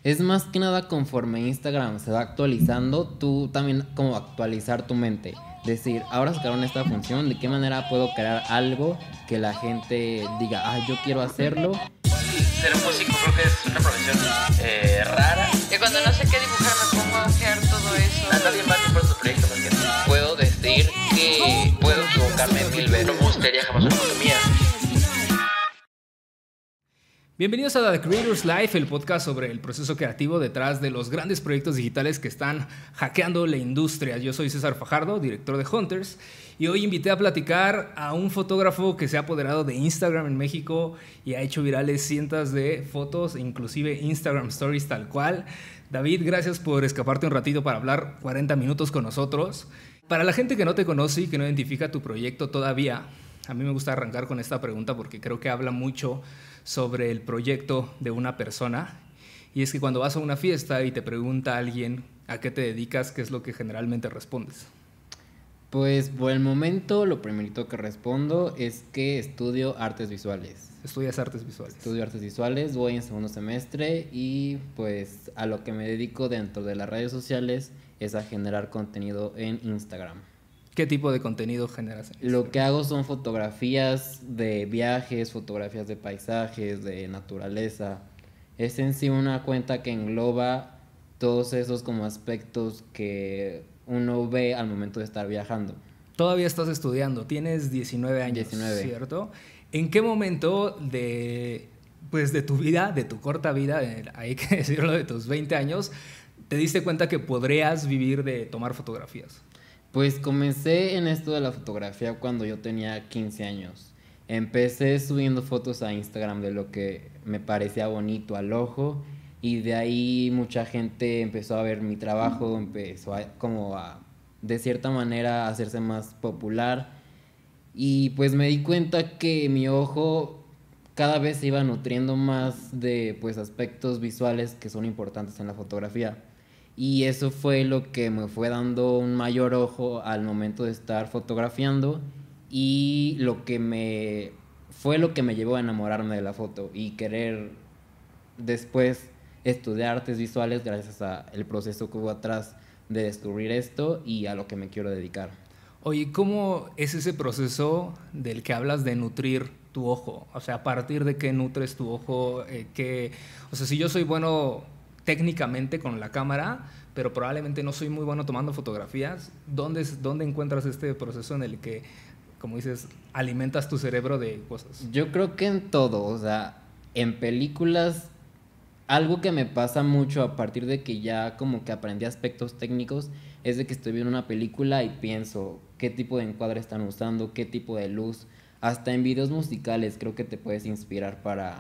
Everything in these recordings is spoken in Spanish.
Es más que nada conforme Instagram se va actualizando, tú también como actualizar tu mente. Decir, ahora sacaron esta función, ¿de qué manera puedo crear algo que la gente diga, yo quiero hacerlo? Ser músico creo que es una profesión rara. Que cuando no sé qué dibujar me pongo a ojear todo eso. A nadie más le importa tu proyecto más que a ti. Puedo decir que puedo equivocarme 1000 veces. No me gustaría jamás una economía. Bienvenidos a The Creators Life, el podcast sobre el proceso creativo detrás de los grandes proyectos digitales que están hackeando la industria. Yo soy César Fajardo, director de Hunters, y hoy invité a platicar a un fotógrafo que se ha apoderado de Instagram en México y ha hecho virales cientos de fotos, inclusive Instagram Stories tal cual. David, gracias por escaparte un ratito para hablar 40 minutos con nosotros. Para la gente que no te conoce y que no identifica tu proyecto todavía, a mí me gusta arrancar con esta pregunta porque creo que habla mucho sobre el proyecto de una persona, y es que cuando vas a una fiesta y te pregunta a alguien a qué te dedicas, ¿qué es lo que generalmente respondes? Pues por el momento lo primerito que respondo es que estudio artes visuales. Estudias artes visuales. Estudio artes visuales, voy en segundo semestre y pues a lo que me dedico dentro de las redes sociales es a generar contenido en Instagram. ¿Qué tipo de contenido generas en Instagram? Lo que hago son fotografías de viajes, fotografías de paisajes, de naturaleza. Es en sí una cuenta que engloba todos esos como aspectos que uno ve al momento de estar viajando. Todavía estás estudiando, tienes 19 años, 19. ¿Cierto? ¿En qué momento de tu vida, de tu corta vida, hay que decirlo, de tus 20 años, te diste cuenta que podrías vivir de tomar fotografías? Pues comencé en esto de la fotografía cuando yo tenía 15 años. Empecé subiendo fotos a Instagram de lo que me parecía bonito al ojo, y de ahí mucha gente empezó a ver mi trabajo, empezó a de cierta manera a hacerse más popular, y pues me di cuenta que mi ojo cada vez se iba nutriendo más de pues aspectos visuales que son importantes en la fotografía. Y eso fue lo que me fue dando un mayor ojo al momento de estar fotografiando, y lo que me llevó a enamorarme de la foto y querer después estudiar artes visuales gracias al proceso que hubo atrás de descubrir esto y a lo que me quiero dedicar. Oye, ¿cómo es ese proceso del que hablas de nutrir tu ojo? O sea, ¿a partir de qué nutres tu ojo? O sea, si yo soy bueno técnicamente con la cámara, pero probablemente no soy muy bueno tomando fotografías, ¿dónde encuentras este proceso en el que, como dices, alimentas tu cerebro de cosas? Yo creo que en todo, o sea, en películas, algo que me pasa mucho a partir de que ya como que aprendí aspectos técnicos, es de que estoy viendo una película y pienso qué tipo de encuadre están usando, qué tipo de luz. Hasta en videos musicales creo que te puedes inspirar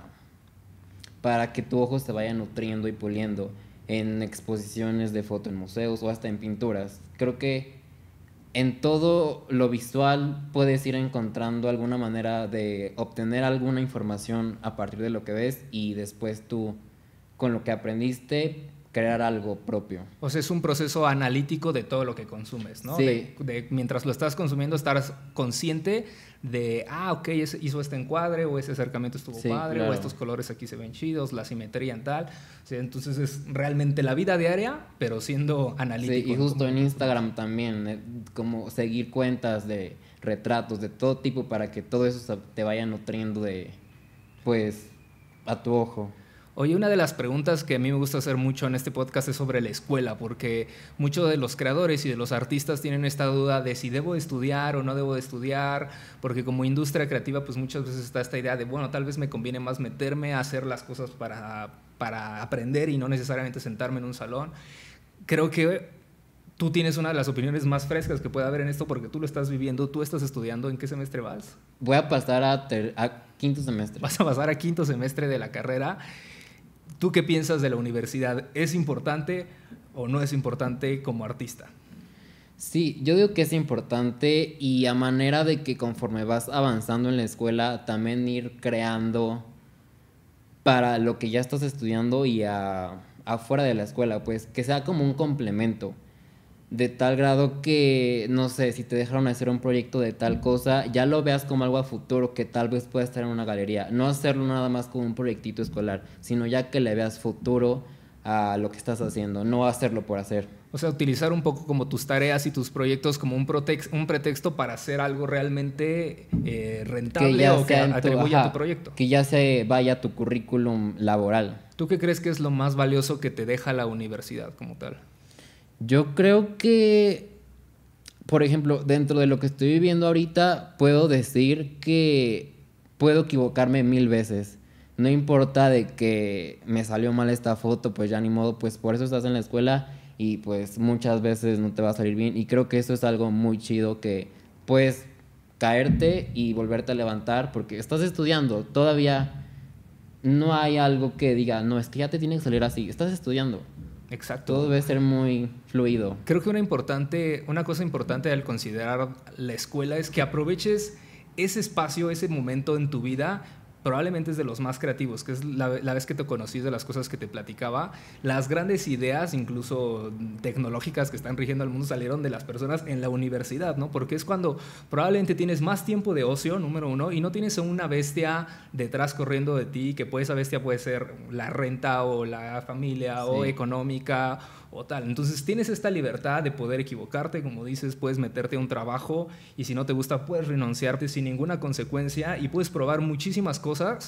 para que tu ojo se vaya nutriendo y puliendo en exposiciones de foto en museos o hasta en pinturas. Creo que en todo lo visual puedes ir encontrando alguna manera de obtener alguna información a partir de lo que ves, y después tú, con lo que aprendiste, crear algo propio. O sea, es un proceso analítico de todo lo que consumes, ¿no? Sí. Mientras lo estás consumiendo, estar consciente de, ok, hizo este encuadre, o ese acercamiento estuvo padre, claro. O estos colores aquí se ven chidos, la simetría en tal. O sea, entonces es realmente la vida diaria, pero siendo analítico. Sí, y justo en Instagram también, como seguir cuentas de retratos de todo tipo para que todo eso te vaya nutriendo pues, a tu ojo. Oye, una de las preguntas que a mí me gusta hacer mucho en este podcast es sobre la escuela, porque muchos de los creadores y de los artistas tienen esta duda de si debo de estudiar o no debo de estudiar, porque como industria creativa pues muchas veces está esta idea de, bueno, tal vez me conviene más meterme a hacer las cosas para aprender y no necesariamente sentarme en un salón. Creo que tú tienes una de las opiniones más frescas que puede haber en esto porque tú lo estás viviendo, tú estás estudiando. ¿En qué semestre vas? Voy a pasar a quinto semestre. Vas a pasar a quinto semestre de la carrera. ¿Tú qué piensas de la universidad? ¿Es importante o no es importante como artista? Sí, yo digo que es importante, y a manera de que conforme vas avanzando en la escuela, también ir creando para lo que ya estás estudiando y afuera de la escuela, pues que sea como un complemento. De tal grado que, no sé, si te dejaron hacer un proyecto de tal cosa, ya lo veas como algo a futuro que tal vez pueda estar en una galería. No hacerlo nada más como un proyectito escolar, sino ya que le veas futuro a lo que estás haciendo, no hacerlo por hacer. O sea, utilizar un poco como tus tareas y tus proyectos como un pretexto para hacer algo realmente rentable o que atribuya a tu proyecto. Que ya se vaya a tu currículum laboral. ¿Tú qué crees que es lo más valioso que te deja la universidad como tal? Yo creo que, por ejemplo, dentro de lo que estoy viviendo ahorita, puedo decir que puedo equivocarme 1000 veces. No importa de que me salió mal esta foto, pues ya ni modo, pues por eso estás en la escuela y pues muchas veces no te va a salir bien. Y creo que eso es algo muy chido, que puedes caerte y volverte a levantar porque estás estudiando. Todavía no hay algo que diga, no, es que ya te tiene que salir así. Estás estudiando. Exacto. Todo debe ser muy fluido. Creo que una cosa importante al considerar la escuela es que aproveches ese espacio, ese momento en tu vida. Probablemente es de los más creativos, que es la vez que te conocí, de las cosas que te platicaba. Las grandes ideas, incluso tecnológicas, que están rigiendo al mundo salieron de las personas en la universidad, ¿no? Porque es cuando probablemente tienes más tiempo de ocio, número uno, y no tienes una bestia detrás corriendo de ti, que esa bestia puede ser la renta o la familia, sí, o económica o tal. Entonces tienes esta libertad de poder equivocarte, como dices, puedes meterte a un trabajo y si no te gusta puedes renunciarte sin ninguna consecuencia y puedes probar muchísimas cosas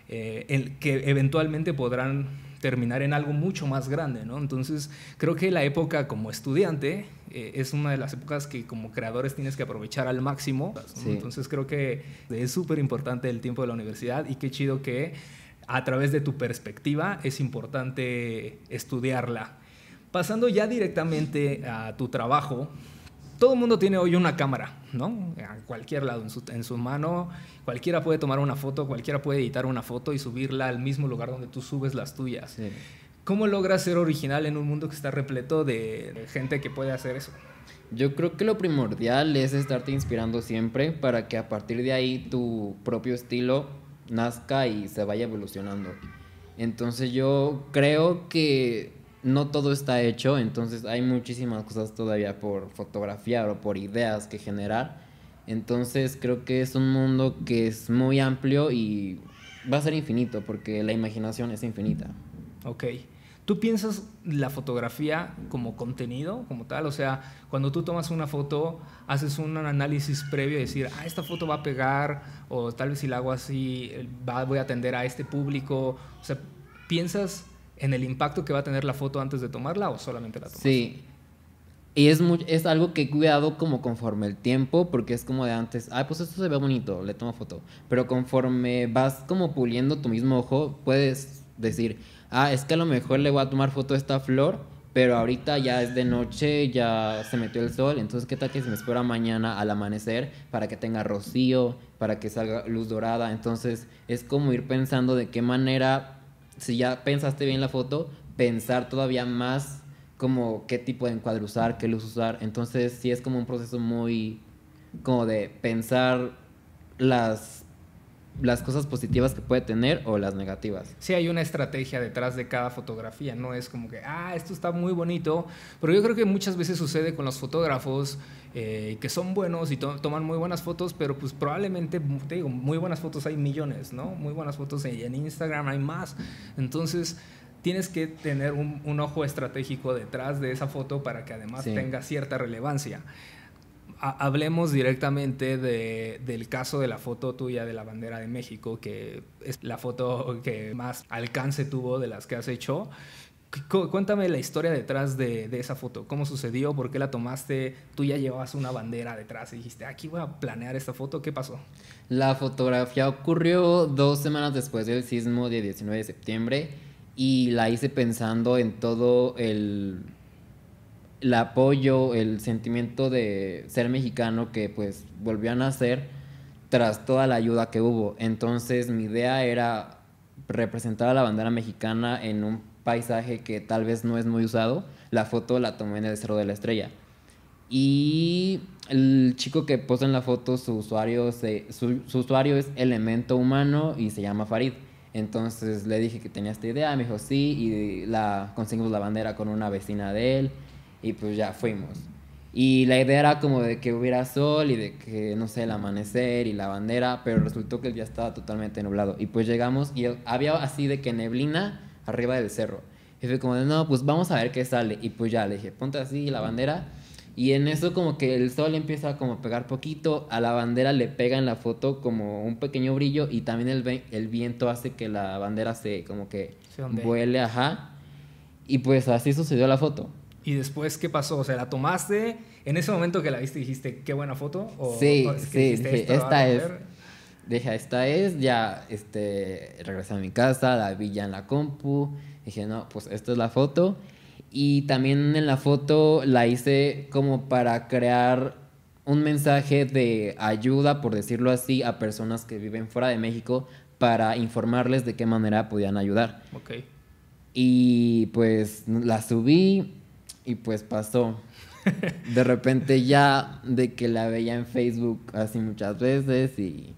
que eventualmente podrán terminar en algo mucho más grande, ¿no? Entonces creo que la época como estudiante es una de las épocas que como creadores tienes que aprovechar al máximo, ¿no? Sí. Entonces creo que es súper importante el tiempo de la universidad y qué chido que a través de tu perspectiva es importante estudiarla. Pasando ya directamente a tu trabajo, todo el mundo tiene hoy una cámara, ¿no? A cualquier lado, en su mano, cualquiera puede tomar una foto, cualquiera puede editar una foto y subirla al mismo lugar donde tú subes las tuyas. Sí. ¿Cómo logras ser original en un mundo que está repleto de gente que puede hacer eso? Yo creo que lo primordial es estarte inspirando siempre para que a partir de ahí tu propio estilo nazca y se vaya evolucionando. Entonces yo creo que no todo está hecho, entonces hay muchísimas cosas todavía por fotografiar o por ideas que generar. Entonces creo que es un mundo que es muy amplio y va a ser infinito porque la imaginación es infinita. Ok. ¿Tú piensas la fotografía como contenido, como tal? O sea, cuando tú tomas una foto, haces un análisis previo y decir, esta foto va a pegar, o tal vez si la hago así, voy a atender a este público. O sea, ¿piensas en el impacto que va a tener la foto antes de tomarla o solamente la tomas? Sí, y es algo que he cuidado como conforme el tiempo, porque es como de antes, pues esto se ve bonito, le tomo foto, pero conforme vas como puliendo tu mismo ojo, puedes decir, es que a lo mejor le voy a tomar foto a esta flor, pero ahorita ya es de noche, ya se metió el sol, entonces qué tal que se me espera mañana al amanecer para que tenga rocío, para que salga luz dorada. Entonces es como ir pensando de qué manera, si ya pensaste bien la foto, pensar todavía más como qué tipo de encuadre usar, qué luz usar. Entonces sí es como un proceso muy como de pensar las cosas positivas que puede tener o las negativas. Sí, hay una estrategia detrás de cada fotografía, no es como que, esto está muy bonito, pero yo creo que muchas veces sucede con los fotógrafos que son buenos y toman muy buenas fotos, pero pues probablemente, te digo, muy buenas fotos hay millones, ¿no? Muy buenas fotos en Instagram hay más. Entonces tienes que tener un ojo estratégico detrás de esa foto para que además tenga cierta relevancia. Hablemos directamente del caso de la foto tuya de la bandera de México, que es la foto que más alcance tuvo de las que has hecho. Cuéntame la historia detrás de esa foto. ¿Cómo sucedió? ¿Por qué la tomaste? Tú ya llevabas una bandera detrás y dijiste, aquí voy a planear esta foto. ¿Qué pasó? La fotografía ocurrió 2 semanas después del sismo de 19 de septiembre y la hice pensando en todo el apoyo, el sentimiento de ser mexicano que pues volvió a nacer tras toda la ayuda que hubo. Entonces mi idea era representar a la bandera mexicana en un paisaje que tal vez no es muy usado. La foto la tomé en el Cerro de la Estrella y el chico que posa en la foto, su usuario es Elemento Humano y se llama Farid. Entonces le dije que tenía esta idea, me dijo sí, y conseguimos la bandera con una vecina de él. Y pues ya fuimos. Y la idea era como de que hubiera sol y de que, no sé, el amanecer y la bandera, pero resultó que el día estaba totalmente nublado. Y pues llegamos y había así de que neblina arriba del cerro. Y fue como de, no, pues vamos a ver qué sale. Y pues ya le dije, ponte así la bandera. Y en eso como que el sol empieza a como pegar poquito, a la bandera le pega en la foto como un pequeño brillo y también el viento hace que la bandera se como que Se ondee. vuele, ajá. Y pues así sucedió la foto. ¿Y después qué pasó? O sea, ¿la tomaste? ¿En ese momento que la viste dijiste, qué buena foto? ¿O, Sí, o es que sí, dijiste, dije, "Esto la va esta a es. romper"? Dije, esta es, ya regresé a mi casa, la vi ya en la compu. Dije, no, pues esta es la foto. Y también en la foto la hice como para crear un mensaje de ayuda, por decirlo así, a personas que viven fuera de México para informarles de qué manera podían ayudar. Ok. Y pues la subí y pues pasó. De repente ya de que la veía en Facebook así muchas veces y...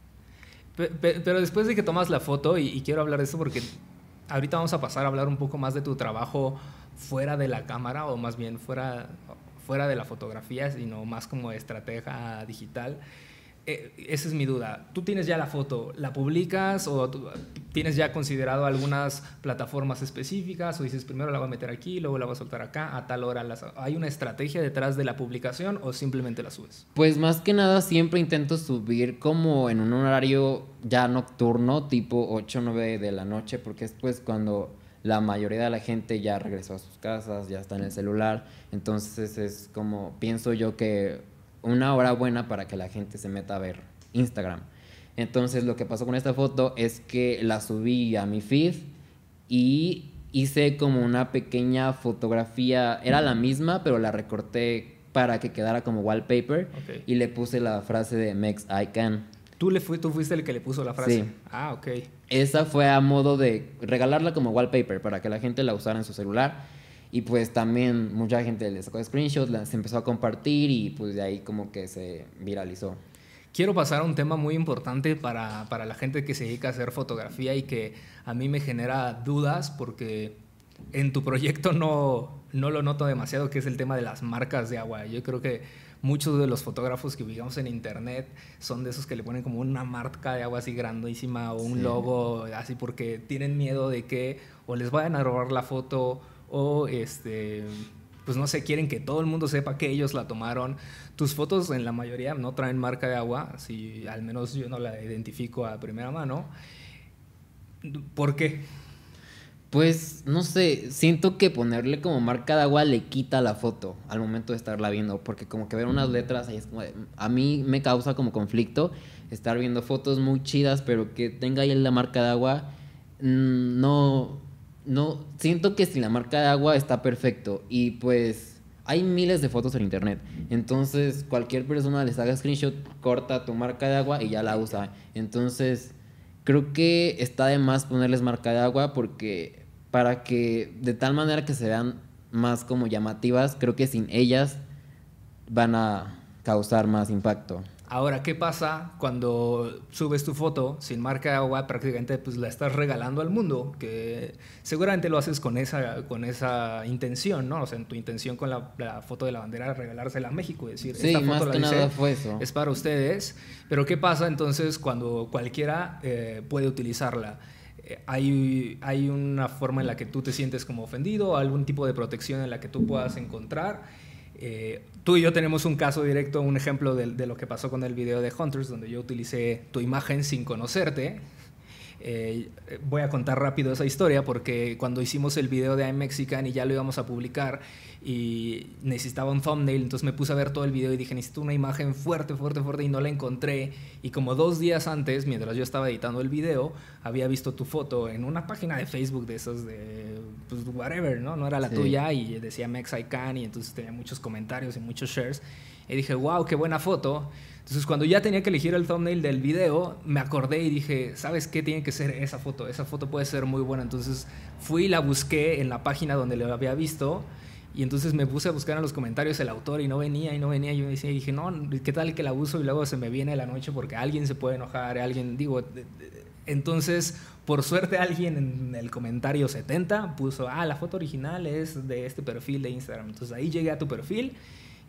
Pero después de que tomas la foto, y quiero hablar de eso porque ahorita vamos a pasar a hablar un poco más de tu trabajo fuera de la cámara, o más bien fuera de la fotografía, sino más como estratega digital. Esa es mi duda. ¿Tú tienes ya la foto? ¿La publicas o tienes ya considerado algunas plataformas específicas? ¿O dices, primero la voy a meter aquí, luego la voy a soltar acá, a tal hora? ¿Hay una estrategia detrás de la publicación o simplemente la subes? Pues más que nada siempre intento subir como en un horario ya nocturno, tipo 8 o 9 de la noche, porque es pues cuando la mayoría de la gente ya regresó a sus casas, ya está en el celular. Entonces es como, pienso yo que una hora buena para que la gente se meta a ver Instagram. Entonces lo que pasó con esta foto es que la subí a mi feed y hice como una pequeña fotografía, era la misma pero la recorté para que quedara como wallpaper. Ok. Y le puse la frase de Mex I Can. ¿Tú fuiste el que le puso la frase? Sí. Ah, ok. Esa fue a modo de regalarla como wallpaper para que la gente la usara en su celular. Y pues también mucha gente le sacó screenshots, se empezó a compartir y pues de ahí como que se viralizó. Quiero pasar a un tema muy importante para la gente que se dedica a hacer fotografía y que a mí me genera dudas porque en tu proyecto no lo noto demasiado, que es el tema de las marcas de agua. Yo creo que muchos de los fotógrafos que ubicamos en internet son de esos que le ponen como una marca de agua así grandísima o un Sí. logo así porque tienen miedo de que o les vayan a robar la foto o pues no sé, quieren que todo el mundo sepa que ellos la tomaron. Tus fotos en la mayoría no traen marca de agua, si al menos yo no la identifico a primera mano. ¿Por qué? Pues no sé, siento que ponerle como marca de agua le quita la foto al momento de estarla viendo, porque como que ver unas letras ahí es como a mí me causa como conflicto estar viendo fotos muy chidas, pero que tenga ahí la marca de agua, no, siento que si la marca de agua está perfecto y pues hay miles de fotos en internet, entonces cualquier persona les haga screenshot, corta tu marca de agua y ya la usa, entonces creo que está de más ponerles marca de agua porque para que de tal manera que se vean más como llamativas, creo que sin ellas van a causar más impacto. Ahora, ¿qué pasa cuando subes tu foto sin marca de agua? Prácticamente pues la estás regalando al mundo, que seguramente lo haces con esa intención, ¿no? O sea, en tu intención con la foto de la bandera, regalársela a México y decir, Sí, esta más foto que la hice, nada fue eso. es para ustedes. Pero ¿qué pasa entonces cuando cualquiera puede utilizarla? ¿Hay una forma en la que tú te sientes como ofendido? ¿Algún tipo de protección en la que tú puedas encontrar? Tú y yo tenemos un caso directo, un ejemplo de lo que pasó con el video de Hunters, donde yo utilicé tu imagen sin conocerte. Voy a contar rápido esa historia porque cuando hicimos el video de I'm Mexican y ya lo íbamos a publicar y necesitaba un thumbnail, entonces me puse a ver todo el video y dije, necesito una imagen fuerte y no la encontré. Y como 2 días antes, mientras yo estaba editando el video, había visto tu foto en una página de Facebook de esas de, pues, whatever, ¿no? No era la Sí. tuya y decía Mexican y entonces tenía muchos comentarios y muchos shares. Y dije, wow, qué buena foto. Entonces, cuando ya tenía que elegir el thumbnail del video, me acordé y dije, ¿sabes qué? Tiene que ser esa foto. Esa foto puede ser muy buena. Entonces, fui y la busqué en la página donde lo había visto. Y entonces me puse a buscar en los comentarios el autor y no venía. Yo dije, no, ¿qué tal que la uso? Y luego se me viene la noche porque alguien se puede enojar, Entonces, por suerte, alguien en el comentario 70 puso, la foto original es de este perfil de Instagram. Entonces, ahí llegué a tu perfil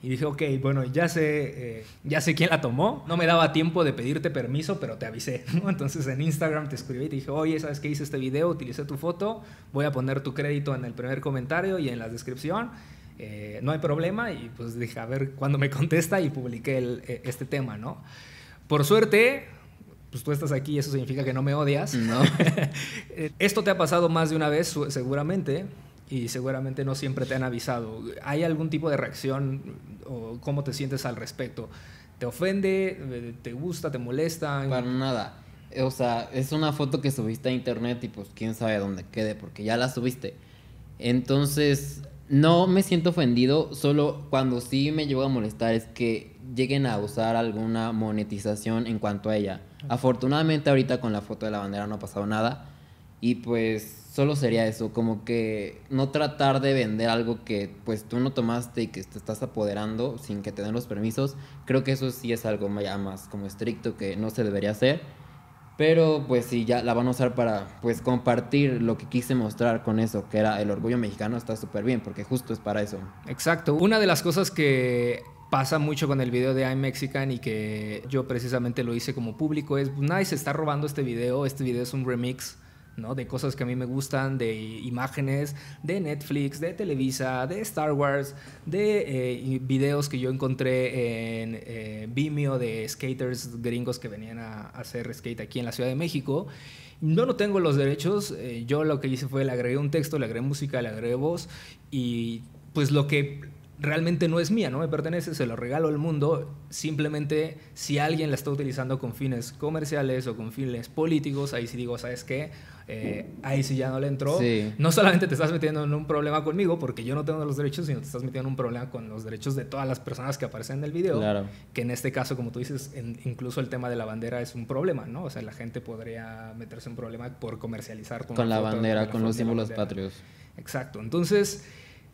Y dije, ok, bueno, ya sé quién la tomó. No me daba tiempo de pedirte permiso, pero te avisé, ¿no? Entonces en Instagram te escribí y te dije, oye, ¿sabes qué? Hice este video, utilicé tu foto, voy a poner tu crédito en el primer comentario y en la descripción. No hay problema. Y pues dije, a ver cuándo me contesta, y publiqué este tema, ¿no? Por suerte, pues tú estás aquí y eso significa que no me odias. No. Esto te ha pasado más de una vez, seguramente. Y seguramente no siempre te han avisado. ¿Hay algún tipo de reacción o cómo te sientes al respecto? ¿Te ofende? ¿Te gusta? ¿Te molesta? Para nada. O sea, es una foto que subiste a internet y pues quién sabe dónde quede, porque ya la subiste. Entonces, no me siento ofendido, solo cuando sí me llevo a molestar es que lleguen a usar alguna monetización en cuanto a ella. Afortunadamente ahorita con la foto de la bandera no ha pasado nada. Y pues solo sería eso, como que no tratar de vender algo que pues tú no tomaste y que te estás apoderando sin que te den los permisos. Creo que eso sí es algo ya más como estricto que no se debería hacer. Pero pues si ya la van a usar para pues compartir lo que quise mostrar con eso, que era el orgullo mexicano, está súper bien, porque justo es para eso. Exacto. Una de las cosas que pasa mucho con el video de I'm Mexican y que yo precisamente lo hice como público es, pues, nadie se está robando este video es un remix, ¿no? De cosas que a mí me gustan, de imágenes de Netflix, de Televisa, de Star Wars, de videos que yo encontré en Vimeo de skaters gringos que venían a hacer skate aquí en la Ciudad de México. No tengo los derechos, yo lo que hice fue le agregué un texto, le agregué música, le agregué voz, y pues lo que realmente no es mía, no me pertenece, se lo regalo al mundo. Simplemente si alguien la está utilizando con fines comerciales o con fines políticos, ahí sí digo, ¿sabes qué? Ahí sí ya no le entró. Sí. No solamente te estás metiendo en un problema conmigo porque yo no tengo los derechos, sino te estás metiendo en un problema con los derechos de todas las personas que aparecen en el video. Claro. Que en este caso, como tú dices, incluso el tema de la bandera es un problema, ¿no? O sea, la gente podría meterse en un problema por comercializar con la bandera, con los símbolos patrios. Exacto. Entonces,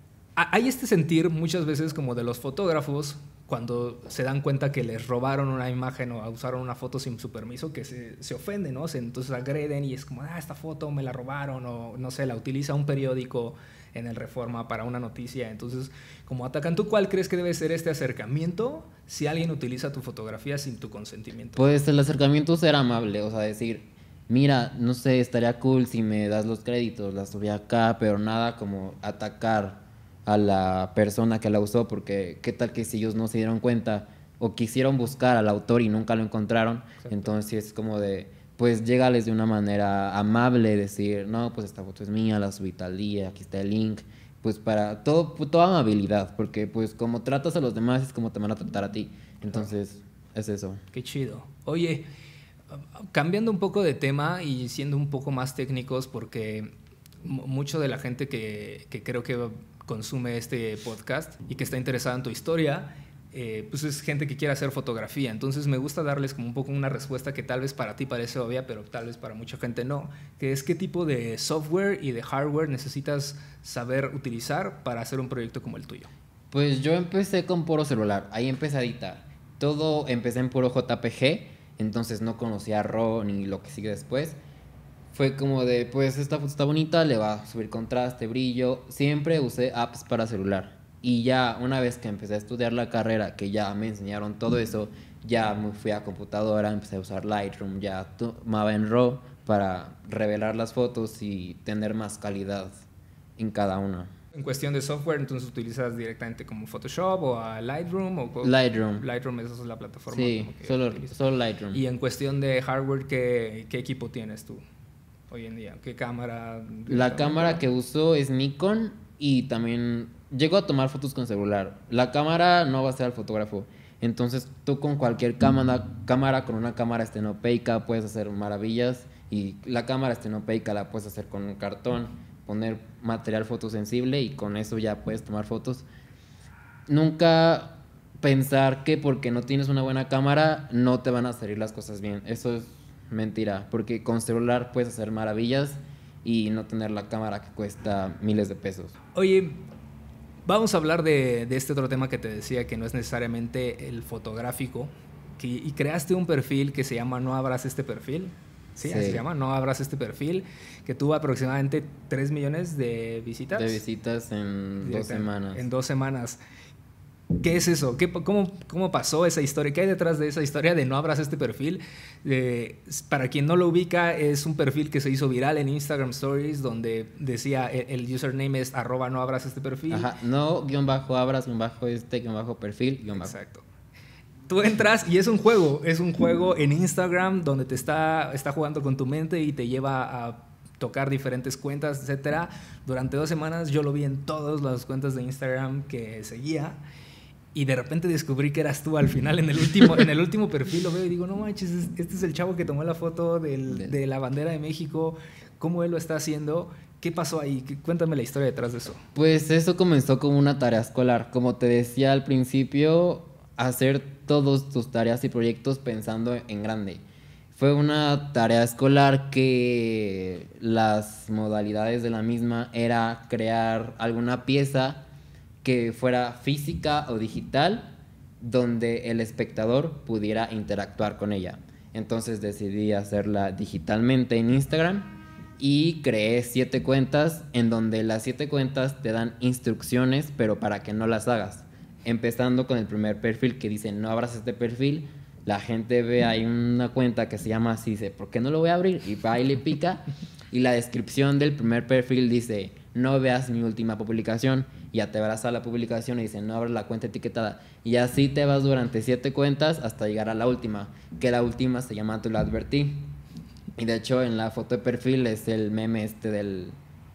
hay este sentir muchas veces como de los fotógrafos cuando se dan cuenta que les robaron una imagen o usaron una foto sin su permiso, que se ofenden, ¿no? Entonces agreden y es como, esta foto me la robaron, o no sé, la utiliza un periódico en el Reforma para una noticia. Entonces, como atacan, ¿tú cuál crees que debe ser este acercamiento si alguien utiliza tu fotografía sin tu consentimiento? Pues el acercamiento ser amable, o sea, decir, mira, no sé, estaría cool si me das los créditos, la subí acá, pero nada como atacar a la persona que la usó, porque qué tal que si ellos no se dieron cuenta o quisieron buscar al autor y nunca lo encontraron. Exacto. Entonces es como de, pues llégales de una manera amable, decir, no, pues esta foto es mía, la subí tal día, aquí está el link, pues para toda amabilidad, porque pues como tratas a los demás es como te van a tratar a ti. Entonces es eso. Qué chido. Oye, cambiando un poco de tema y siendo un poco más técnicos, porque mucho de la gente que creo que consume este podcast y que está interesada en tu historia, pues es gente que quiere hacer fotografía. Entonces me gusta darles como un poco una respuesta que tal vez para ti parece obvia, pero tal vez para mucha gente no, que es qué tipo de software y de hardware necesitas saber utilizar para hacer un proyecto como el tuyo. Pues yo empecé con puro celular, ahí empecé a editar. Todo empecé en puro JPG, entonces no conocía RAW ni lo que sigue después. Fue como de, pues esta foto está bonita, le va a subir contraste, brillo. Siempre usé apps para celular. Y ya una vez que empecé a estudiar la carrera, que ya me enseñaron todo eso, ya me fui a computadora, empecé a usar Lightroom, ya tomaba en RAW para revelar las fotos y tener más calidad en cada una. En cuestión de software, entonces utilizas directamente como Photoshop o a Lightroom o Lightroom. Lightroom, esa es la plataforma. Sí, solo Lightroom. Y en cuestión de hardware, ¿qué equipo tienes tú hoy en día? ¿Qué cámara? La cámara que uso es Nikon y también llego a tomar fotos con celular. La cámara no va a ser al fotógrafo. Entonces tú con cualquier cámara con una cámara estenopeica puedes hacer maravillas, y la cámara estenopeica la puedes hacer con un cartón, poner material fotosensible y con eso ya puedes tomar fotos. Nunca pensar que porque no tienes una buena cámara no te van a salir las cosas bien. Eso es mentira, porque con celular puedes hacer maravillas y no tener la cámara que cuesta miles de pesos. Oye, vamos a hablar de este otro tema que te decía, que no es necesariamente el fotográfico, y creaste un perfil que se llama No Abras Este Perfil. Sí, así se llama, No Abras Este Perfil, que tuvo aproximadamente 3 millones de visitas. De visitas en 2 semanas. En 2 semanas. ¿Qué es eso? ¿Cómo pasó esa historia? ¿Qué hay detrás de esa historia de no abras este perfil? Para quien no lo ubica, es un perfil que se hizo viral en Instagram Stories donde decía el username es @ no abras este perfil. Ajá, no, _abras, _perfil, _. Exacto. Tú entras y es un juego en Instagram donde te está jugando con tu mente y te lleva a tocar diferentes cuentas, etcétera. Durante 2 semanas yo lo vi en todas las cuentas de Instagram que seguía. Y de repente descubrí que eras tú al final, en el último perfil lo veo y digo, no manches, este es el chavo que tomó la foto de la bandera de México, cómo él lo está haciendo. ¿Qué pasó ahí? Cuéntame la historia detrás de eso. Pues eso comenzó como una tarea escolar. Como te decía al principio, hacer todas tus tareas y proyectos pensando en grande. Fue una tarea escolar que las modalidades de la misma era crear alguna pieza que fuera física o digital, donde el espectador pudiera interactuar con ella. Entonces decidí hacerla digitalmente en Instagram y creé 7 cuentas, en donde las 7 cuentas te dan instrucciones, pero para que no las hagas. Empezando con el primer perfil que dice, no abras este perfil. La gente ve ahí una cuenta que se llama así, dice, ¿por qué no lo voy a abrir? Y va y le pica. Y la descripción del primer perfil dice, no veas mi última publicación. Ya te vas a la publicación y dice, no abras la cuenta etiquetada. Y así te vas durante 7 cuentas hasta llegar a la última. Que la última se llama Te lo advertí. Y de hecho en la foto de perfil es el meme del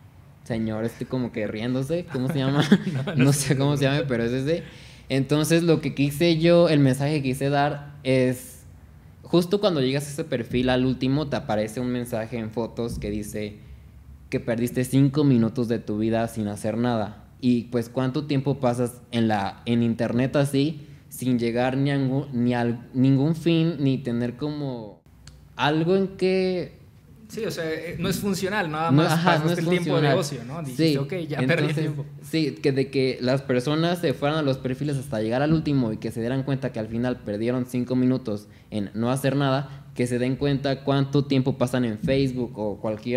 señor como que riéndose. ¿Cómo se llama? No sé cómo se llama, pero es ese. Entonces lo que quise yo, el mensaje que quise dar es, justo cuando llegas a ese perfil al último te aparece un mensaje en fotos que dice que perdiste 5 minutos de tu vida sin hacer nada. Y pues cuánto tiempo pasas en internet así, sin llegar ni a ningún fin, ni tener como algo en que... Sí, o sea, no es funcional, nada más pasaste el tiempo de ocio, ¿no? Dijiste, sí, ok, ya perdí el tiempo. Sí, que de que las personas se fueran a los perfiles hasta llegar al último y que se dieran cuenta que al final perdieron 5 minutos en no hacer nada, que se den cuenta cuánto tiempo pasan en Facebook o cualquier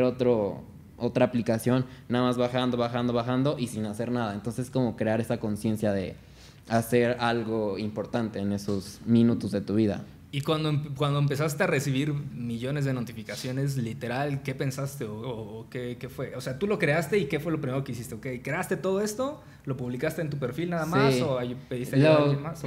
otra aplicación, nada más bajando y sin hacer nada. Entonces como crear esa conciencia de hacer algo importante en esos minutos de tu vida. Y cuando empezaste a recibir millones de notificaciones, literal, ¿qué pensaste o qué fue? O sea, tú lo creaste y ¿qué fue lo primero que hiciste? ¿Okay? ¿Creaste todo esto? ¿Lo publicaste en tu perfil nada más? Sí. ¿O pediste ayuda a alguien más?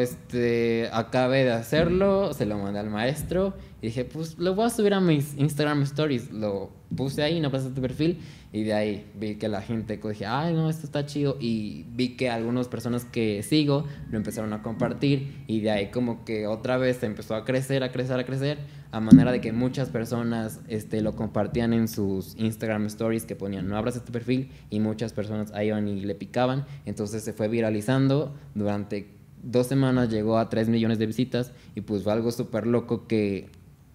Acabé de hacerlo, se lo mandé al maestro y dije, pues lo voy a subir a mis Instagram Stories. Lo puse ahí, no pasé tu perfil y de ahí vi que la gente dije, ay no, esto está chido, y vi que algunas personas que sigo lo empezaron a compartir y de ahí como que otra vez empezó a crecer, a manera de que muchas personas lo compartían en sus Instagram Stories que ponían, no abras este perfil, y muchas personas ahí iban y le picaban. Entonces se fue viralizando. Durante 2 semanas llegó a 3 millones de visitas y pues fue algo súper loco que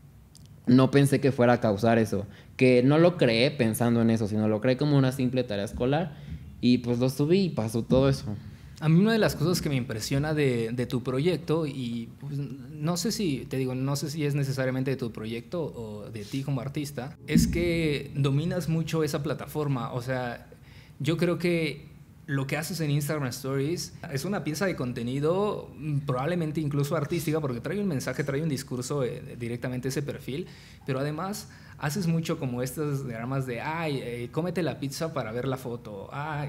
no pensé que fuera a causar eso, que no lo creé pensando en eso, sino lo creé como una simple tarea escolar y pues lo subí y pasó todo eso. A mí una de las cosas que me impresiona de tu proyecto, y pues, no sé si es necesariamente de tu proyecto o de ti como artista, es que dominas mucho esa plataforma. O sea, yo creo que lo que haces en Instagram Stories es una pieza de contenido probablemente incluso artística, porque trae un mensaje, trae un discurso directamente ese perfil, pero además haces mucho como estas dramas de cómete la pizza para ver la foto,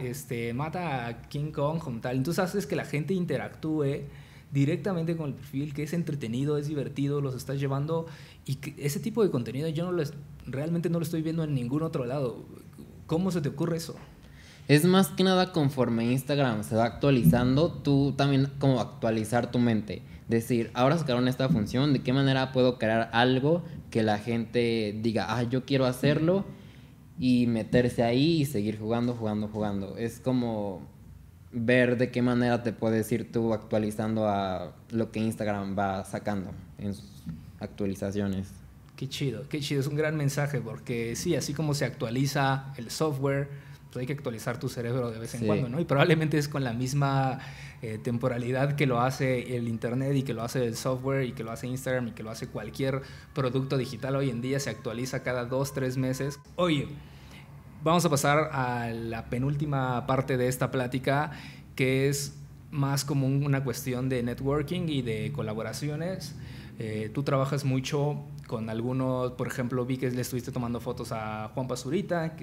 mata a King Kong con tal. Entonces haces que la gente interactúe directamente con el perfil, que es entretenido, es divertido, los estás llevando, y ese tipo de contenido yo realmente no lo estoy viendo en ningún otro lado. ¿Cómo se te ocurre eso? Es más que nada conforme Instagram se va actualizando, tú también como actualizar tu mente. Decir, ahora sacaron esta función, ¿de qué manera puedo crear algo que la gente diga, yo quiero hacerlo? Y meterse ahí y seguir jugando. Es como ver de qué manera te puedes ir tú actualizando a lo que Instagram va sacando en sus actualizaciones. Qué chido, es un gran mensaje, porque sí, así como se actualiza el software, pues hay que actualizar tu cerebro de vez en cuando, ¿no? Y probablemente es con la misma temporalidad que lo hace el internet y que lo hace el software y que lo hace Instagram y que lo hace cualquier producto digital. Hoy en día se actualiza cada 2-3 meses. Oye, vamos a pasar a la penúltima parte de esta plática, que es más como una cuestión de networking y de colaboraciones. Tú trabajas mucho con algunos, por ejemplo, vi que le estuviste tomando fotos a Juan Pazurita.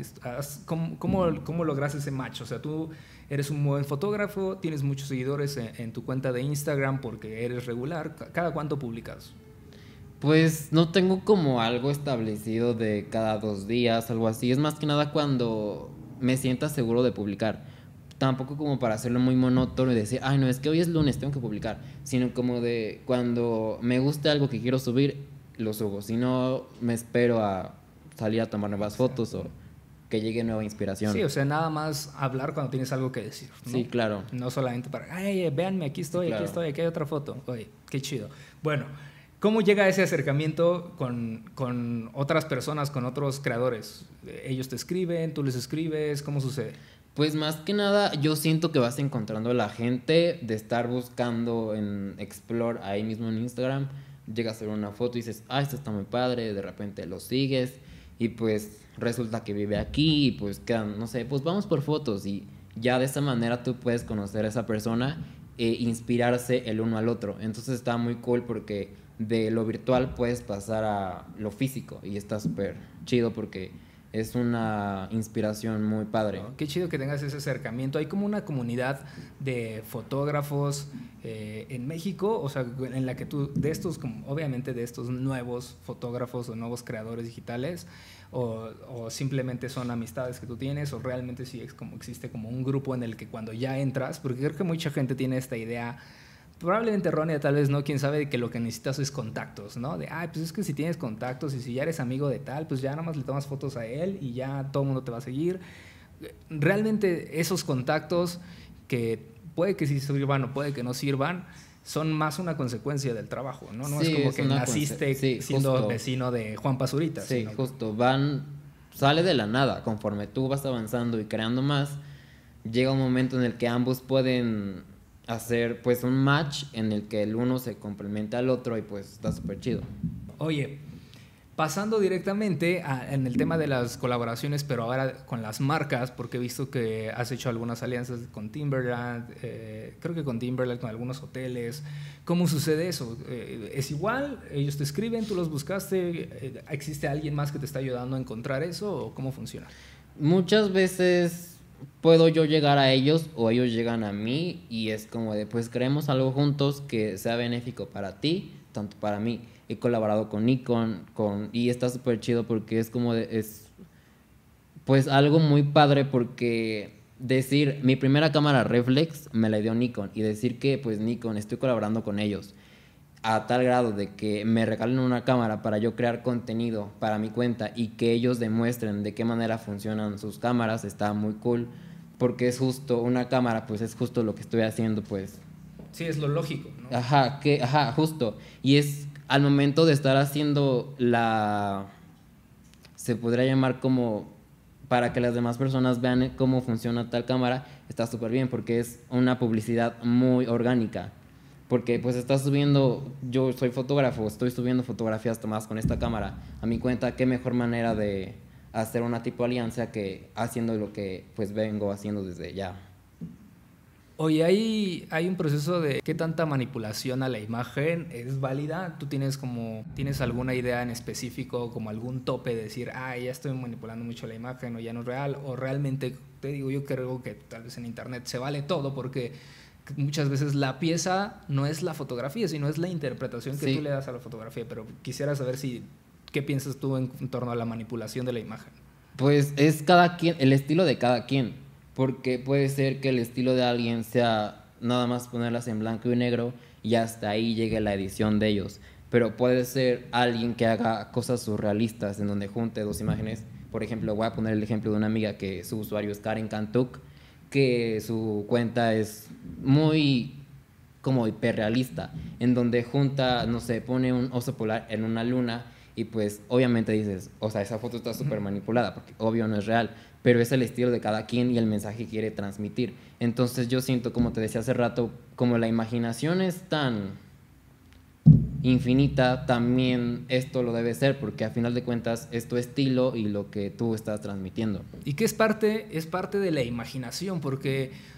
¿Cómo lograste ese match? O sea, tú eres un buen fotógrafo, tienes muchos seguidores en tu cuenta de Instagram porque eres regular. ¿Cada cuánto publicas? Pues no tengo como algo establecido de cada 2 días, algo así. Es más que nada cuando me sienta seguro de publicar. Tampoco como para hacerlo muy monótono y decir, ay, no, es que hoy es lunes, tengo que publicar. Sino como de cuando me gusta algo que quiero subir, lo subo. Si no, me espero a salir a tomar nuevas fotos o que llegue nueva inspiración. Sí, o sea, nada más hablar cuando tienes algo que decir, ¿no? Sí, claro. No solamente para, ay, véanme, aquí estoy, Sí, aquí claro. estoy, aquí hay otra foto. Oye, qué chido. Bueno, ¿cómo llega ese acercamiento con otras personas, con otros creadores? ¿Ellos te escriben, tú les escribes? ¿Cómo sucede? Pues más que nada yo siento que vas encontrando a la gente de estar buscando en Explore ahí mismo en Instagram, llegas a ver una foto y dices, ah, esto está muy padre, de repente lo sigues y pues resulta que vive aquí y pues quedan, no sé, pues vamos por fotos y ya de esa manera tú puedes conocer a esa persona e inspirarse el uno al otro. Entonces está muy cool porque de lo virtual puedes pasar a lo físico y está súper chido porque es una inspiración muy padre. ¿No? Qué chido que tengas ese acercamiento. Hay como una comunidad de fotógrafos en México, o sea, en la que tú, de estos, como, obviamente de estos nuevos fotógrafos o nuevos creadores digitales, o simplemente son amistades que tú tienes, o realmente sí es como, existe como un grupo en el que cuando ya entras, porque creo que mucha gente tiene esta idea probablemente errónea, tal vez no, quién sabe, de que lo que necesitas es contactos, ¿no? De, ay, pues es que si tienes contactos y si ya eres amigo de tal, pues ya nada más le tomas fotos a él y ya todo el mundo te va a seguir. Realmente esos contactos que puede que sí sirvan o puede que no sirvan, son más una consecuencia del trabajo, ¿no? No Sí, es como es que una naciste sí, siendo justo. vecino de Juan Pazurita. Sí, sino justo, sale de la nada, conforme tú vas avanzando y creando más, llega un momento en el que ambos pueden hacer pues un match en el que el uno se complementa al otro y pues está súper chido. Oye, pasando directamente en el tema de las colaboraciones, pero ahora con las marcas, porque he visto que has hecho algunas alianzas con Timberland, creo que con Timberland, con algunos hoteles. ¿Cómo sucede eso? ¿Es igual? ¿Ellos te escriben? ¿Tú los buscaste? ¿Existe alguien más que te está ayudando a encontrar eso? ¿O cómo funciona? Muchas veces puedo yo llegar a ellos o ellos llegan a mí y es como de pues creemos algo juntos que sea benéfico para ti, tanto para mí. He colaborado con Nikon y está súper chido porque es como es pues algo muy padre porque decir mi primera cámara reflex me la dio Nikon y decir que pues Nikon estoy colaborando con ellos a tal grado de que me regalen una cámara para yo crear contenido para mi cuenta y que ellos demuestren de qué manera funcionan sus cámaras, está muy cool, porque es justo, una cámara pues es justo lo que estoy haciendo pues. Sí, es lo lógico, ¿no? Ajá, justo. Y es al momento de estar haciendo se podría llamar como para que las demás personas vean cómo funciona tal cámara, está súper bien porque es una publicidad muy orgánica. Porque pues estás subiendo, yo soy fotógrafo, estoy subiendo fotografías tomadas con esta cámara a mi cuenta, qué mejor manera de hacer una tipo alianza que haciendo lo que pues vengo haciendo desde ya. Oye, hay un proceso de qué tanta manipulación a la imagen es válida. ¿Tú tienes alguna idea en específico, como algún tope de decir, ya estoy manipulando mucho la imagen o ya no es real? O realmente, te digo, yo creo que tal vez en internet se vale todo porque muchas veces la pieza no es la fotografía, sino es la interpretación que tú le das a la fotografía. Pero quisiera saber qué piensas tú en torno a la manipulación de la imagen. Pues es cada quien, el estilo de cada quien, porque puede ser que el estilo de alguien sea nada más ponerlas en blanco y negro y hasta ahí llegue la edición de ellos, pero puede ser alguien que haga cosas surrealistas en donde junte dos imágenes. Por ejemplo, voy a poner el ejemplo de una amiga que su usuario es Karen Kantuk, que su cuenta es muy como hiperrealista, en donde junta, no sé, pone un oso polar en una luna y pues obviamente dices, o sea, esa foto está súper manipulada porque obvio no es real, pero es el estilo de cada quien y el mensaje que quiere transmitir. Entonces yo siento, como te decía hace rato, como la imaginación es tan infinita, también esto lo debe ser, porque a final de cuentas es tu estilo y lo que tú estás transmitiendo. Y que es parte de la imaginación, porque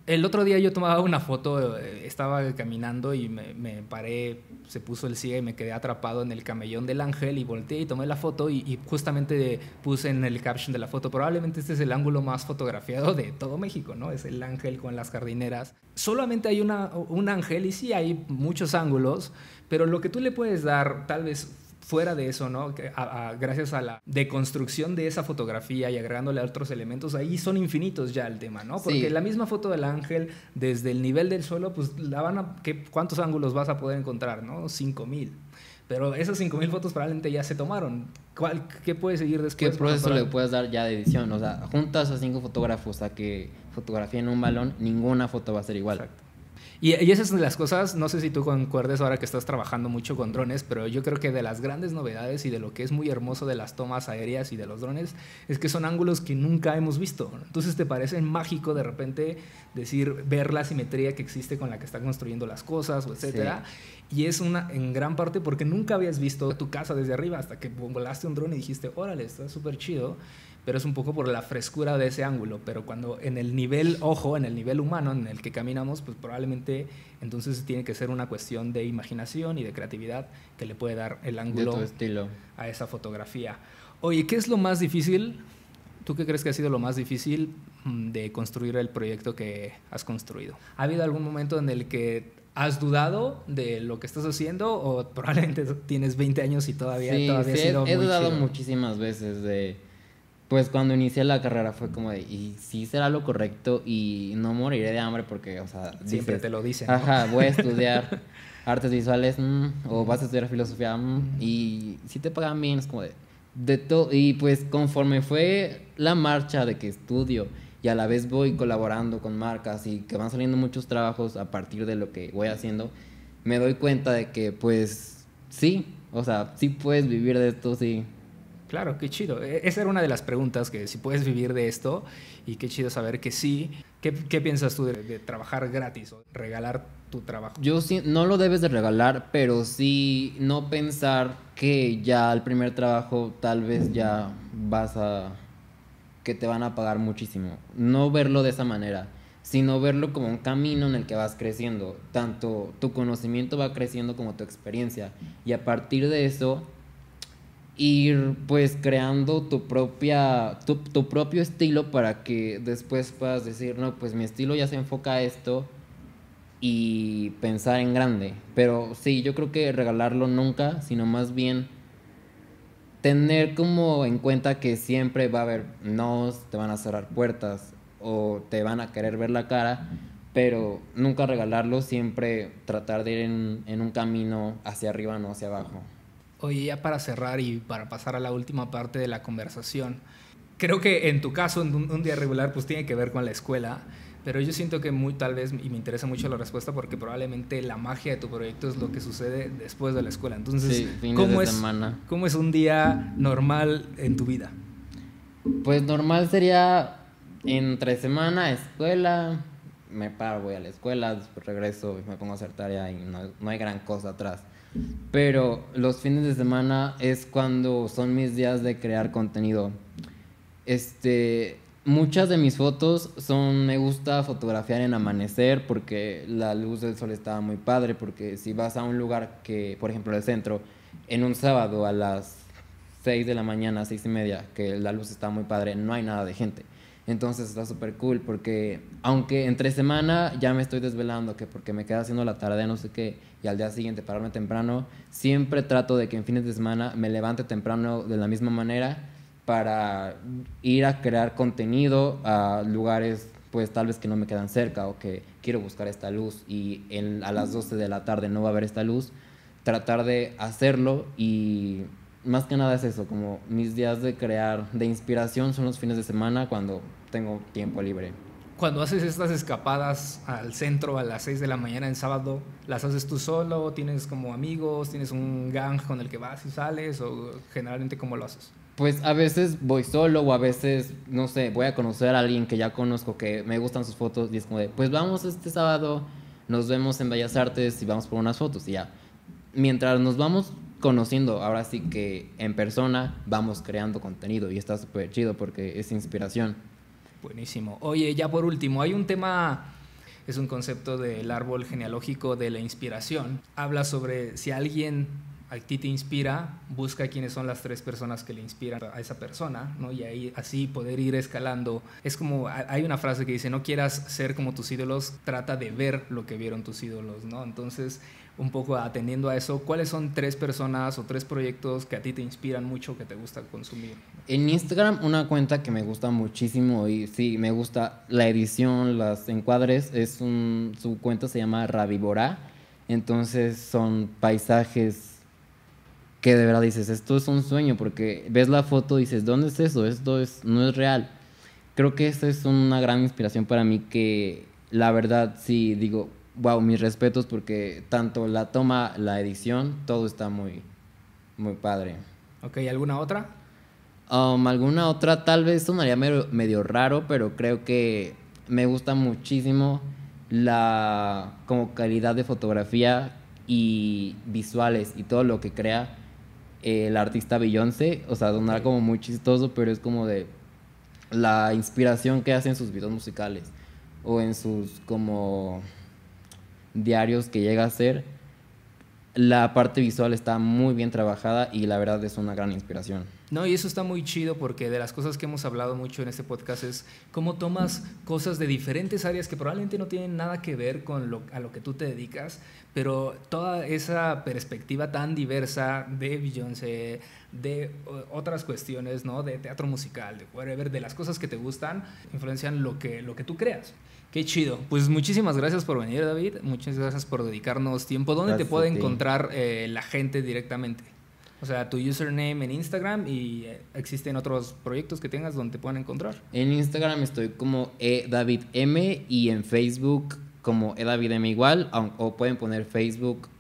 El otro día yo tomaba una foto, estaba caminando y me paré, se puso el cielo y me quedé atrapado en el camellón del Ángel y volteé y tomé la foto y justamente puse en el caption de la foto, probablemente este es el ángulo más fotografiado de todo México, ¿no? Es el ángel con las jardineras. Solamente hay un ángel y sí hay muchos ángulos, pero lo que tú le puedes dar tal vez fuera de eso, ¿no? Gracias a la deconstrucción de esa fotografía y agregándole otros elementos, ahí son infinitos ya el tema, ¿no? Porque Sí. la misma foto del ángel, desde el nivel del suelo, pues ¿cuántos ángulos vas a poder encontrar, no? 5,000. Pero esas 5,000 fotos probablemente ya se tomaron. ¿Qué puede seguir después? ¿Qué proceso le puedes dar ya de edición? O sea, juntas a 5 fotógrafos a que fotografíen un balón, ninguna foto va a ser igual. Exacto. Y esas son las cosas, no sé si tú concuerdes ahora que estás trabajando mucho con drones, pero yo creo que de las grandes novedades y de lo que es muy hermoso de las tomas aéreas y de los drones es que son ángulos que nunca hemos visto. Entonces te parece mágico de repente ver la simetría que existe con la que están construyendo las cosas, o etcétera. Sí. Y es en gran parte porque nunca habías visto tu casa desde arriba hasta que volaste un dron y dijiste, órale, está súper chido. Pero es un poco por la frescura de ese ángulo. Pero cuando en el nivel en el nivel humano en el que caminamos, pues probablemente entonces tiene que ser una cuestión de imaginación y de creatividad que le puede dar el ángulo de tu estilo a esa fotografía. Oye, ¿qué es lo más difícil? ¿Tú qué crees que ha sido lo más difícil de construir el proyecto que has construido? ¿Ha habido algún momento en el que has dudado de lo que estás haciendo o probablemente tienes 20 años y todavía ha sido muy chido? He dudado muchísimas veces de... Pues cuando inicié la carrera fue como de, ¿y si será lo correcto? Y no moriré de hambre porque, o sea... Siempre dices, te lo dicen, ¿no? Ajá, voy a estudiar artes visuales, o vas a estudiar filosofía, y si te pagan bien, es como de todo. Y pues conforme fue la marcha de que estudio y a la vez voy colaborando con marcas y que van saliendo muchos trabajos a partir de lo que voy haciendo, me doy cuenta de que pues sí, o sea, sí puedes vivir de esto, sí. Claro, qué chido. Esa era una de las preguntas, que si puedes vivir de esto, y qué chido saber que sí. ¿Qué piensas tú de trabajar gratis o regalar tu trabajo? Yo sí, no lo debes de regalar, pero sí no pensar que ya el primer trabajo tal vez ya que te van a pagar muchísimo. No verlo de esa manera, sino verlo como un camino en el que vas creciendo. Tanto tu conocimiento va creciendo como tu experiencia. Y a partir de eso... ir pues creando tu propio estilo para que después puedas decir, no, pues mi estilo ya se enfoca a esto y pensar en grande. Pero sí, yo creo que regalarlo nunca, sino más bien tener como en cuenta que siempre va a haber nos, te van a cerrar puertas o te van a querer ver la cara, pero nunca regalarlo, siempre tratar de ir en un camino hacia arriba, no hacia abajo. Oye, ya para cerrar y para pasar a la última parte de la conversación, creo que en tu caso, en un día regular, pues tiene que ver con la escuela, pero yo siento que tal vez, y me interesa mucho la respuesta, porque probablemente la magia de tu proyecto es lo que sucede después de la escuela. Entonces, sí, ¿cómo es un día normal en tu vida? Pues normal sería entre semana, escuela, me paro, voy a la escuela, después regreso y me pongo a hacer tarea y no hay gran cosa atrás. Pero los fines de semana es cuando son mis días de crear contenido. Muchas de mis fotos me gusta fotografiar en amanecer porque la luz del sol está muy padre, porque si vas a un lugar que, por ejemplo, el centro, en un sábado a las 6 de la mañana, 6:30, que la luz está muy padre, no hay nada de gente. Entonces está súper cool porque aunque entre semana ya me estoy desvelando que porque me queda haciendo la tarea no sé qué y al día siguiente pararme temprano, siempre trato de que en fines de semana me levante temprano de la misma manera para ir a crear contenido a lugares pues tal vez que no me quedan cerca o que quiero buscar esta luz y a las 12 de la tarde no va a haber esta luz, tratar de hacerlo. Y más que nada es eso, como mis días de inspiración son los fines de semana cuando tengo tiempo libre. Cuando haces estas escapadas al centro a las 6 de la mañana en sábado, ¿las haces tú solo? ¿Tienes como amigos? ¿Tienes un gang con el que vas y sales? ¿O generalmente cómo lo haces? Pues a veces voy solo o a veces, no sé, voy a conocer a alguien que ya conozco, que me gustan sus fotos y es como de, pues vamos este sábado, nos vemos en Bellas Artes y vamos por unas fotos y ya. Mientras nos vamos conociendo, ahora sí que en persona vamos creando contenido y está súper chido porque es inspiración. Buenísimo. Oye, ya por último, hay un tema es un concepto del árbol genealógico de la inspiración. Habla sobre si alguien a ti te inspira, busca quiénes son las 3 personas que le inspiran a esa persona, ¿no? Y ahí así poder ir escalando. Es como, hay una frase que dice, no quieras ser como tus ídolos, trata de ver lo que vieron tus ídolos, ¿no? Entonces, un poco atendiendo a eso, ¿cuáles son 3 personas o 3 proyectos que a ti te inspiran mucho, que te gusta consumir? En Instagram, una cuenta que me gusta muchísimo y sí, me gusta la edición, los encuadres, su cuenta se llama Raviborá. Entonces son paisajes que de verdad dices, esto es un sueño, porque ves la foto y dices, ¿dónde es eso? No es real. Creo que esta es una gran inspiración para mí, que la verdad sí digo, wow, mis respetos, porque tanto la toma, la edición, todo está muy, muy padre. Ok, ¿alguna otra? Alguna otra tal vez sonaría medio raro, pero creo que me gusta muchísimo la como calidad de fotografía y visuales y todo lo que crea el artista Beyoncé. O sea, sonará como muy chistoso, pero es como de la inspiración que hace en sus videos musicales o en sus como diarios que llega a hacer. La parte visual está muy bien trabajada y la verdad es una gran inspiración. No, y eso está muy chido, porque de las cosas que hemos hablado mucho en este podcast es cómo tomas cosas de diferentes áreas que probablemente no tienen nada que ver con a lo que tú te dedicas, pero toda esa perspectiva tan diversa de Beyoncé, de otras cuestiones, ¿no? De teatro musical, de whatever, de las cosas que te gustan, influencian lo que tú creas. Qué chido. Pues muchísimas gracias por venir, David. Muchas gracias por dedicarnos tiempo. ¿Dónde te puede encontrar la gente directamente? O sea, tu username en Instagram, y ¿existen otros proyectos que tengas donde te puedan encontrar? En Instagram estoy como eDavidM y en Facebook como eDavidM igual, o pueden poner Facebook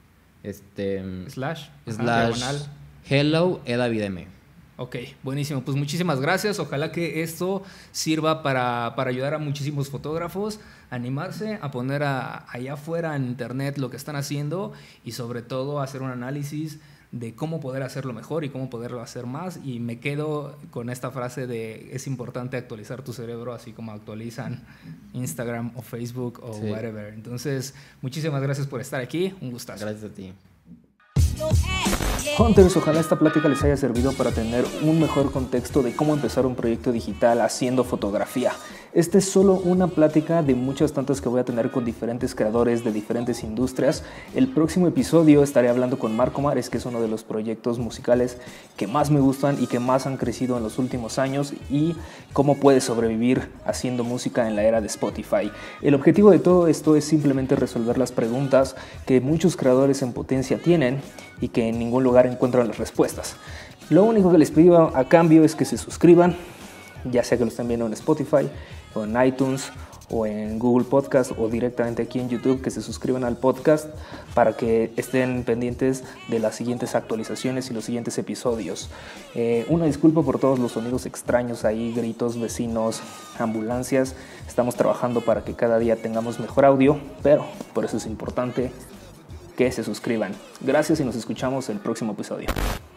slash diagonal hello eDavidM. Ok, buenísimo. Pues muchísimas gracias. Ojalá que esto sirva para ayudar a muchísimos fotógrafos a animarse, a poner allá afuera en internet lo que están haciendo, y sobre todo hacer un análisis de cómo poder hacerlo mejor y cómo poderlo hacer más. Y me quedo con esta frase de es importante actualizar tu cerebro así como actualizan Instagram o Facebook o whatever. Entonces, muchísimas gracias por estar aquí. Un gustazo. Gracias a ti. Hunters, ojalá esta plática les haya servido para tener un mejor contexto de cómo empezar un proyecto digital haciendo fotografía. Esta es solo una plática de muchas tantas que voy a tener con diferentes creadores de diferentes industrias. El próximo episodio estaré hablando con Marco Mares, que es uno de los proyectos musicales que más me gustan y que más han crecido en los últimos años, y cómo puede sobrevivir haciendo música en la era de Spotify. El objetivo de todo esto es simplemente resolver las preguntas que muchos creadores en potencia tienen y que en ningún lugar encuentran las respuestas. Lo único que les pido a cambio es que se suscriban, ya sea que lo estén viendo en Spotify o en iTunes o en Google Podcast o directamente aquí en YouTube, que se suscriban al podcast para que estén pendientes de las siguientes actualizaciones y los siguientes episodios. Una disculpa por todos los sonidos extraños ahí, gritos, vecinos, ambulancias. Estamos trabajando para que cada día tengamos mejor audio, pero por eso es importante que se suscriban. Gracias y nos escuchamos el próximo episodio.